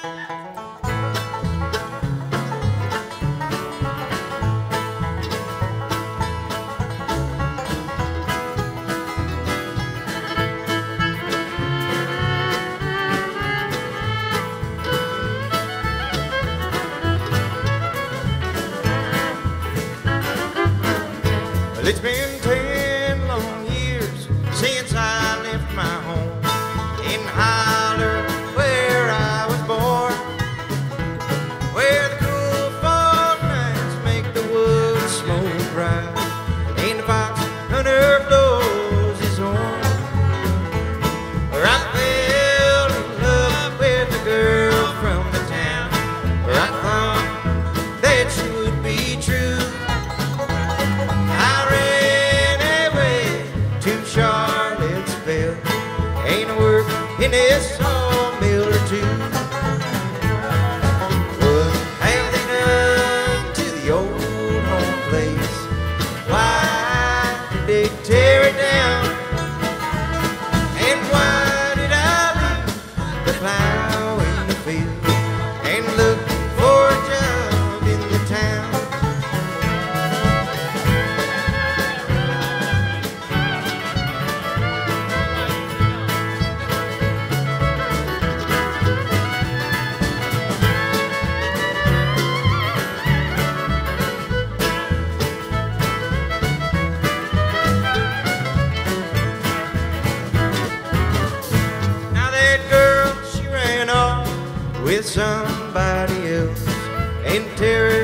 Well, it's been 10 long years since I left my home in Holler, where I was born, where the cool fall nights make the woods smoke right, and the fox hunter blows his horn. Where I fell in love with a girl from the town, where I thought that she would be true. Charlottesville, ain't no work in this sawmill or two. What have they done to the old home place? Why did they tear it down? And why did I leave the plow in the field and look for a job in the town? With somebody else and tear